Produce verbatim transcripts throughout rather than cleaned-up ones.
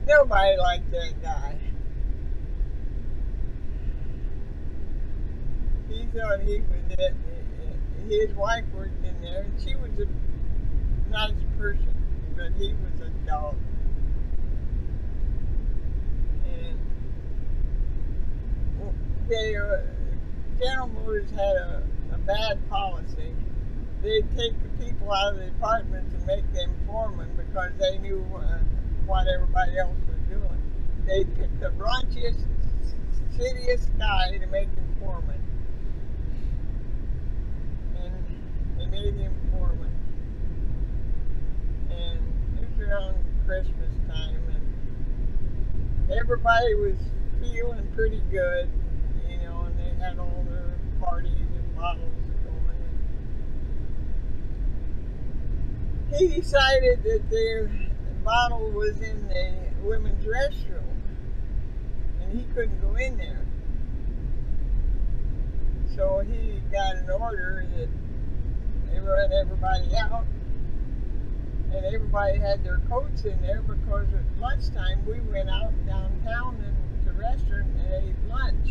Nobody liked that guy. He thought he was it. His wife worked in there, and she was a nice person, but he was a dog. And they, uh, General Motors had a, a bad policy. They'd take the people out of the departments and make them foremen because they knew uh, what everybody else was doing. They picked the raunchiest, shittiest guy to make him foreman. And they made him foreman. And it was around Christmas time, and everybody was feeling pretty good, you know, and they had all their parties and bottles going. He decided that their bottle was in the women's restroom, and he couldn't go in there. So he got an order that they run everybody out, and everybody had their coats in there because at lunchtime we went out downtown and to the restaurant and ate lunch.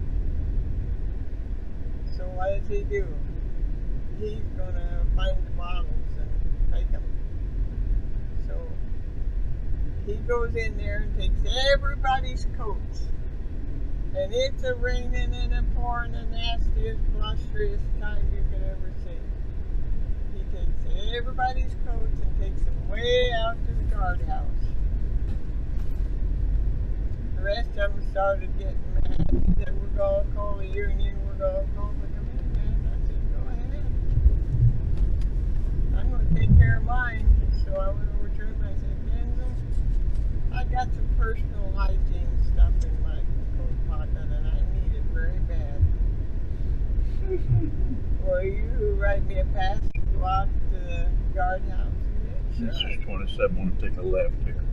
So what does he do? He's going to find the bottles and take them. So he goes in there and takes everybody's coats. And it's a raining and a pouring the nastiest, blusteriest time you could ever see. He takes everybody's coats and takes them way out to the guardhouse. The rest of them started getting mad. He said, we're going to call the union, we're going to call the committee. I said, go ahead. I'm going to take care of mine. So I went over to him and I said, Denzil, I got some personal hygiene stuff in my coat pocket and I need it very bad. Will you write me a pass to go out to the guardhouse? This is twenty-seven, want to take a left here.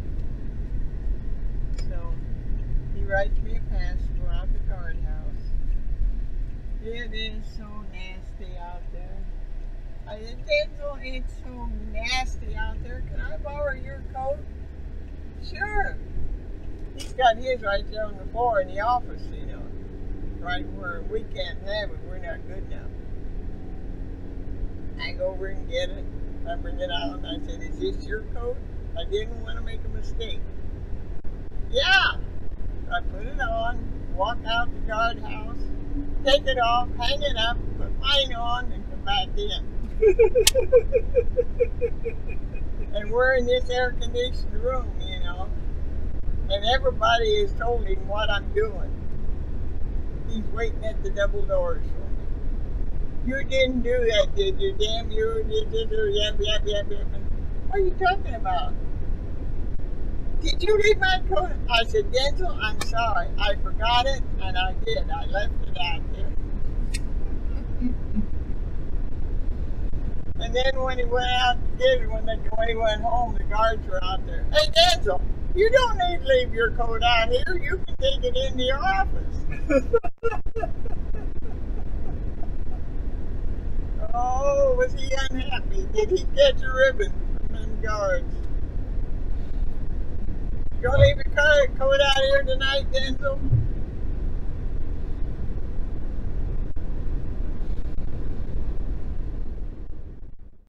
So he writes me a pass to go out to the guardhouse. It is so nasty out there. I said, Denzil, it's so nasty out there. Can I borrow your coat? Sure. He's got his right there on the floor in the office, you know. Right where we can't have it, we're not good enough. I go over and get it. I bring it out and I said, is this your coat? I didn't want to make a mistake. Yeah. I put it on, walk out the guardhouse, take it off, hang it up, put mine on, and come back in. And we're in this air-conditioned room, you know, and everybody has told him what I'm doing. He's waiting at the double doors for me. You didn't do that, did you? Damn you, did you do yep, yep, yep, yep. What are you talking about? Did you leave my coat? I said, Denzil, I'm sorry. I forgot it, and I did. I left it out there. And then when he went out to get it, when, they, when he went home, the guards were out there. Hey, Denzil, you don't need to leave your coat out here. You can take it into your office. Oh, was he unhappy? Did he catch a ribbon from them guards? You gonna leave your coat out here tonight, Denzil?